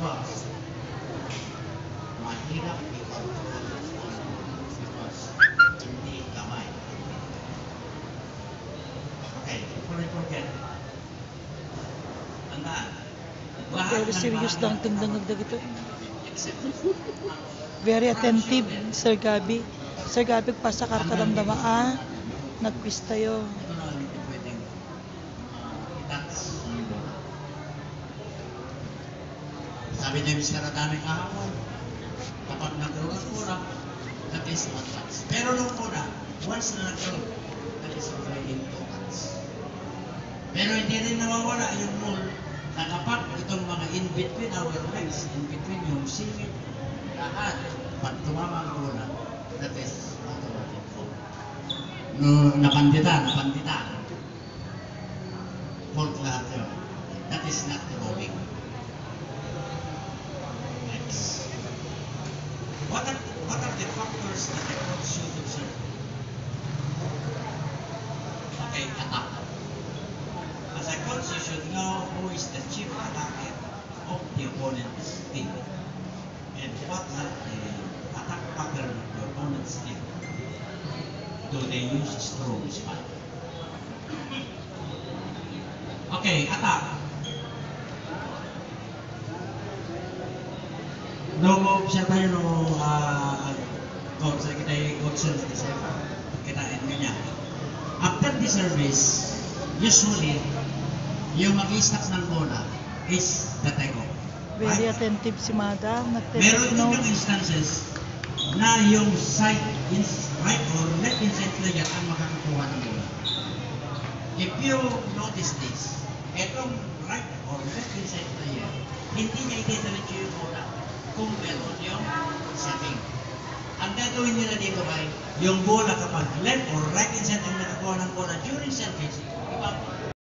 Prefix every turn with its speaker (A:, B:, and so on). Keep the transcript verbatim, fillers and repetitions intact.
A: because mahirap i-control because hindi kamay. Okay, for forget. Tandaan.
B: Very serious daw ang tindangagdag ito. Very attentive, Sir Gabi. Sir Gabi, pasa karta lang dama, ah, nagpista yun.
A: Ito na hindi pwedeng uh, i-touch yung bola. Sabi ni Mister Adami kahapon, kapag nagkaroon ng bola, that is one touch. Pero nung una, once na nagkaroon, that is already two touch. Pero hindi rin nawawala yung rule na kapag itong mga in-between our legs, in-between yung singit, lahat, pag tumama ang bola, that is automatic foul. No, napandita, napandita. Fault lahat yun. That is not rolling. Next. What are, what are the factors that the coach should observe? Okay, attack. As a coach, you should know who is the chief attacker of the opponent's team and what are the attack pattern of the opponent's team. Do they use strong spike? Okay, attack. No mo siya tayo no uh, coach sa kita yung coach sa kita kitain niya. After the service, usually yung mag-i-stack ng bola is the take-off.
B: Very
A: Right?
B: attentive si Madam.
A: Meron
B: Nagtitake
A: din
B: note.
A: yung instances na yung side is right or left inside player ang makakakuha ng bola. If you notice this, etong right or left inside player, hindi niya itidiretso yung bola kung meron yung setting. Ang gagawin nila dito ay yung bola kapag left or right inside ang nakakuha ng bola during service, iba